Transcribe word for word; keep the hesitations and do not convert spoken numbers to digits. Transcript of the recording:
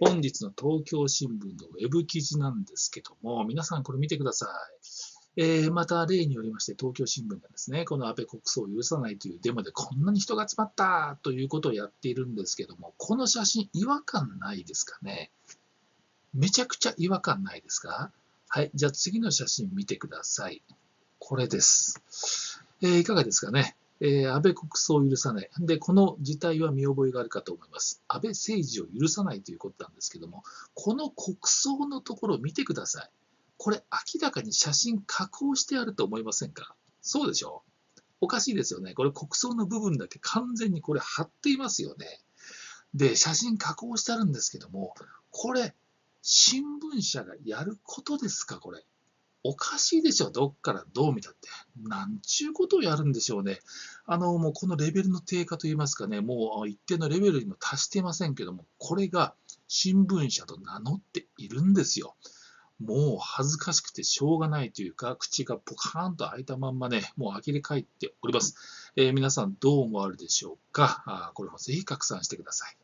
本日の東京新聞のウェブ記事なんですけども、皆さんこれ見てください。えー、また例によりまして、東京新聞がですね、この安倍国葬を許さないというデモでこんなに人が集まったということをやっているんですけども、この写真、違和感ないですかね。めちゃくちゃ違和感ないですか。はい、じゃあ次の写真見てください。これです。えーいかがですかね。えー安倍国葬を許さない。で、この事態は見覚えがあるかと思います。安倍政治を許さないということなんですけども、この国葬のところを見てください。これ、明らかに写真加工してあると思いませんか。そうでしょう。おかしいですよね。これ、国葬の部分だけ完全にこれ貼っていますよね。で、写真加工してあるんですけども、これ、新聞社がやることですか、これ。おかしいでしょ、どっからどう見たって。なんちゅうことをやるんでしょうね。あの、もうこのレベルの低下といいますかね、もう一定のレベルにも達していませんけども、これが新聞社と名乗っているんですよ。もう恥ずかしくてしょうがないというか、口がポカーンと開いたまんまね、もう呆れ返っております。えー皆さんどう思われるでしょうか。あーこれもぜひ拡散してください。